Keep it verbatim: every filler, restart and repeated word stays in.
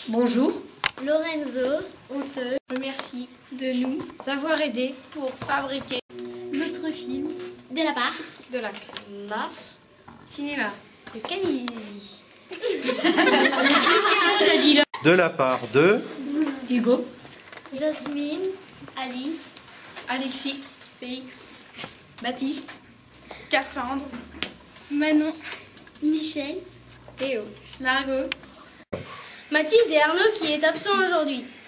Bonjour. Lorenzo, on te remercie de nous avoir aidés pour fabriquer notre film de la part de la classe cinéma de Camille. De la part de Hugo, Jasmine, Alice, Alexis, Félix, Baptiste, Cassandre, Manon, Michel, Théo, Margot, Mathilde et Arnaud qui est absent aujourd'hui.